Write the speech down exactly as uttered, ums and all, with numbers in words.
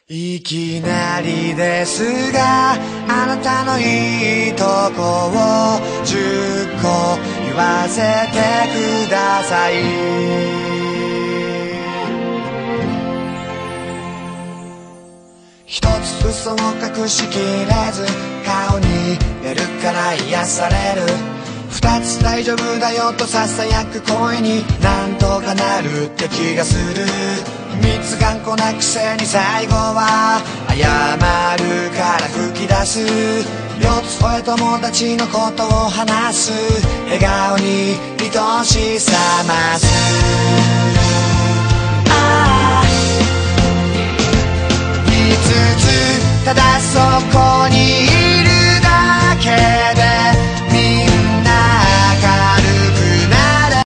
いきなりですがあなたのいいとこをじゅっこ言わせてください。一つ嘘を隠しきれず顔に出るから癒される。二つ大丈夫だよとささやく声になんとかなるって気がする。三つ頑固なくせに最後は謝るから吹き出す。四つ声友達のことを話す。笑顔に愛しさます。ああ五つただそこに